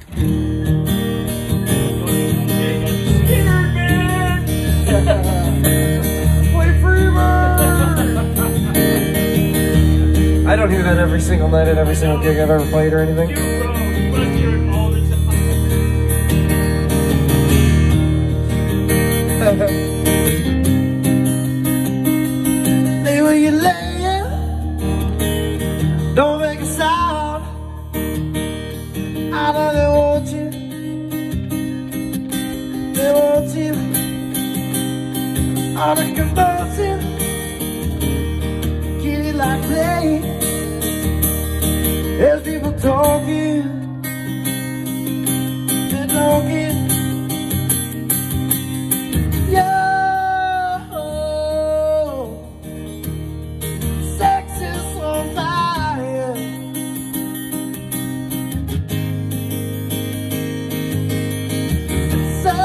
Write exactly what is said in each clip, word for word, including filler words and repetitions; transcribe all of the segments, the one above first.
I don't hear that every single night at every single gig I've ever played or anything. Lay where you lay, don't make a sound. I know they want you, they want you. All the convulsion, kitty like play. There's people talking, they're talking. Yo, sex is on fire. So,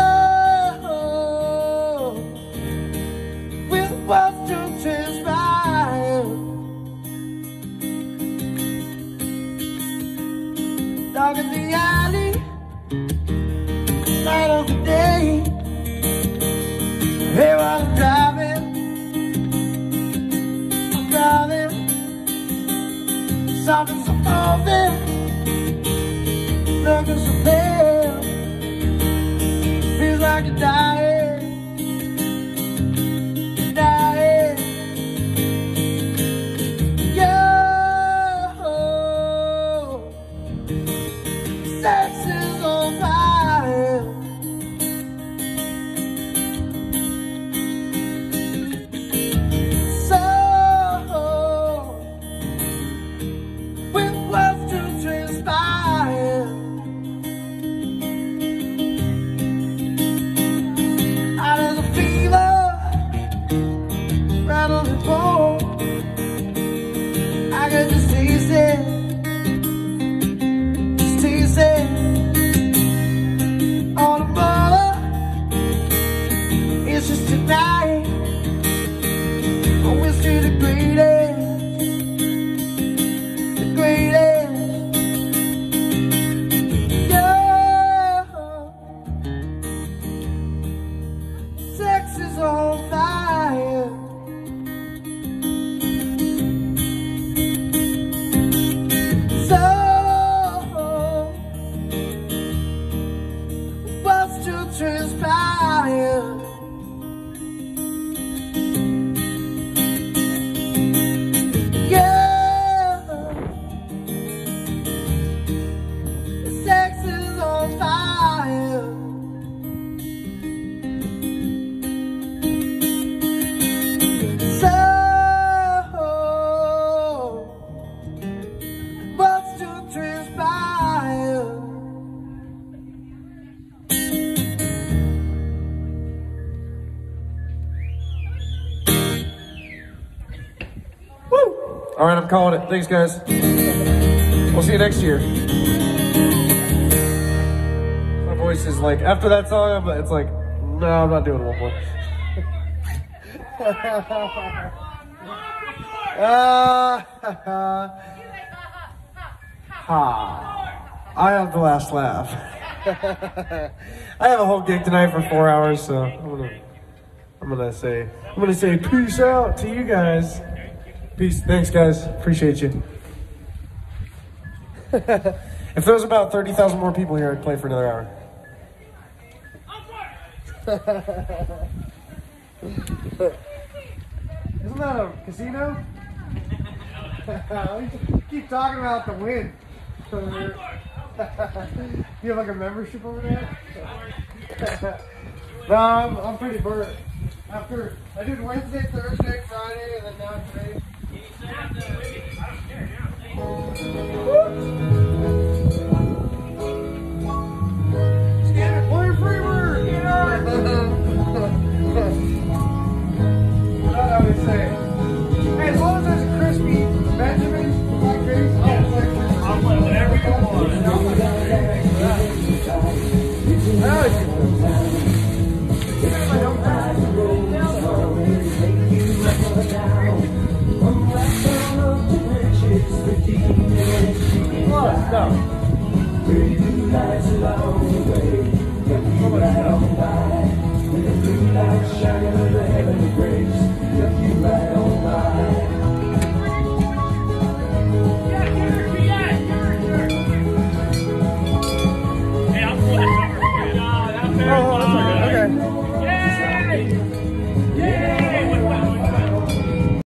with what's to transpire, dog in the alley, night of the day. Hey, while I'm driving, I'm driving, something's so open, looking so pale, feels like you're dying, you're dying. Yo, sex is on fire. So, with what's to transpire, out of the fever, rattle the bone, I can just taste it. On the border, it's just tonight. I wish to the greatest, the greatest. Yeah, sex is on fire. So, to transpire, yeah, sex is on fire. So, what's to transpire? All right, I'm calling it. Thanks, guys. We'll see you next year. My voice is like, after that song, it's like, no, I'm not doing one more. uh, ha. I have the last laugh. I have a whole gig tonight for four hours, so I'm gonna, I'm gonna say, I'm gonna say peace out to you guys. Peace. Thanks, guys. Appreciate you. If there was about thirty thousand more people here, I'd play for another hour. Isn't that a casino? Keep talking about the wind. You have like a membership over there? No, I'm, I'm pretty burnt. After I did Wednesday, Thursday, Friday, and then now today. Scanner, play Freebird! Yeah! That's what I would say. Hey, as long as there's a crispy Benjamin, like Grace, I'll play. I'll play whatever you want. Oh, stuff. How much stuff?